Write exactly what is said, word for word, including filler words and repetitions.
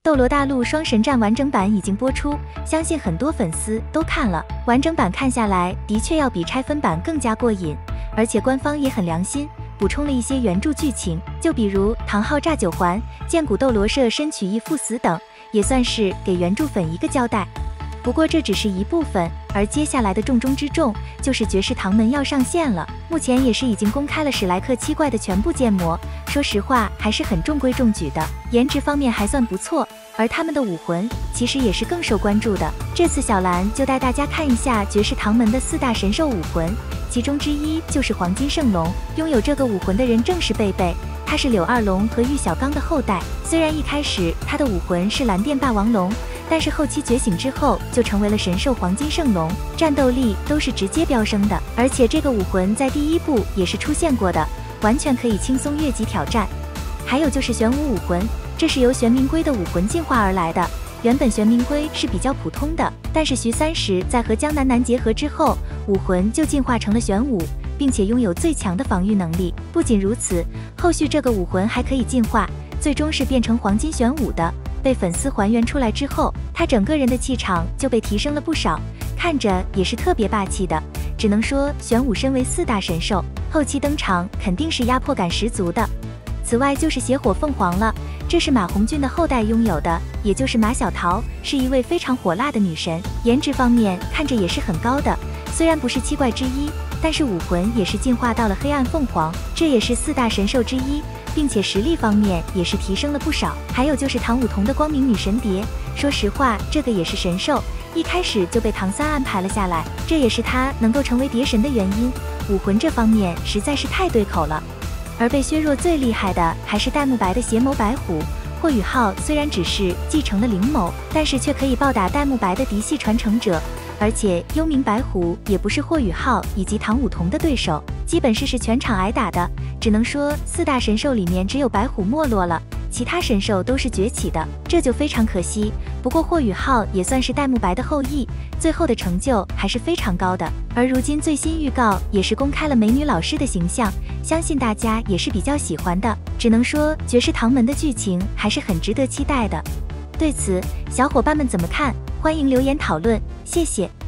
斗罗大陆双神战完整版已经播出，相信很多粉丝都看了。完整版看下来，的确要比拆分版更加过瘾，而且官方也很良心，补充了一些原著剧情，就比如唐昊炸九环、剑骨斗罗社身取义赴死等，也算是给原著粉一个交代。不过这只是一部分，而接下来的重中之重就是绝世唐门要上线了。目前也是已经公开了史莱克七怪的全部建模，说实话还是很中规中矩的，颜值方面还算不错。而他们的武魂其实也是更受关注的。这次小兰就带大家看一下绝世唐门的四大神兽武魂，其中之一就是黄金圣龙。拥有这个武魂的人正是贝贝，他是柳二龙和玉小刚的后代。虽然一开始他的武魂是蓝电霸王龙，但是后期觉醒之后就成为了神兽黄金圣龙，战斗力都是直接飙升的。而且这个武魂在第一部也是出现过的，完全可以轻松越级挑战。还有就是玄武武魂，这是由玄冥龟的武魂进化而来的。原本玄冥龟是比较普通的，但是徐三石在和江南南结合之后，武魂就进化成了玄武，并且拥有最强的防御能力。不仅如此，后续这个武魂还可以进化，最终是变成黄金玄武的。被粉丝还原出来之后，他整个人的气场就被提升了不少，看着也是特别霸气的。只能说玄武身为四大神兽，后期登场肯定是压迫感十足的。此外就是血火凤凰了，这是马红俊的后代拥有的，也就是马小桃，是一位非常火辣的女神，颜值方面看着也是很高的。虽然不是七怪之一，但是武魂也是进化到了黑暗凤凰，这也是四大神兽之一，并且实力方面也是提升了不少。还有就是唐舞桐的光明女神蝶，说实话这个也是神兽，一开始就被唐三安排了下来，这也是他能够成为蝶神的原因。武魂这方面实在是太对口了。而被削弱最厉害的还是戴沐白的邪眸白虎。霍雨浩虽然只是继承了灵眸，但是却可以暴打戴沐白的嫡系传承者，而且幽冥白虎也不是霍雨浩以及唐舞桐的对手，基本是是全场挨打的。只能说四大神兽里面只有白虎没落了，其他神兽都是崛起的，这就非常可惜。不过霍雨浩也算是戴沐白的后裔，最后的成就还是非常高的。而如今最新预告也是公开了美女老师的形象，相信大家也是比较喜欢的。只能说绝世唐门的剧情还是很值得期待的。对此小伙伴们怎么看？欢迎留言讨论，谢谢。